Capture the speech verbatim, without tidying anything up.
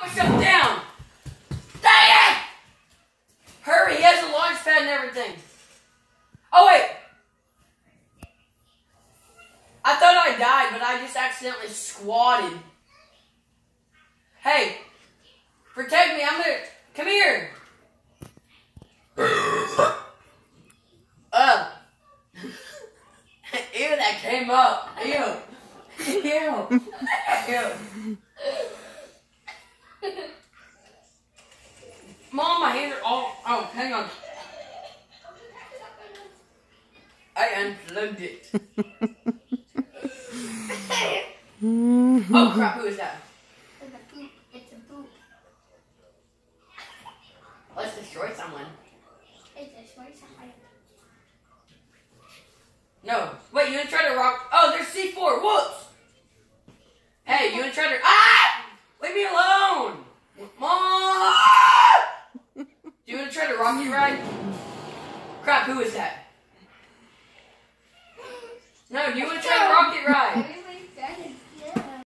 Myself down. Dang it! Hurry, he has a launch pad and everything. Oh wait. I thought I died, but I just accidentally squatted. Hey, protect me. I'm gonna come here. Uh. Ew, that came up. Ew. Ew. Ew. Mom, my hands are all. Oh, hang on. I unplugged it. Oh crap, who is that? It's a boot. It's a boot. Let's destroy someone. It's a short someone. No. Wait, you wanna try to rock? Oh, there's C four. Whoops. Hey, you wanna try to? Ah! Leave me alone, Mom. Do you wanna try to rocket ride? Crap, who is that? No, do you wanna try to rocket ride?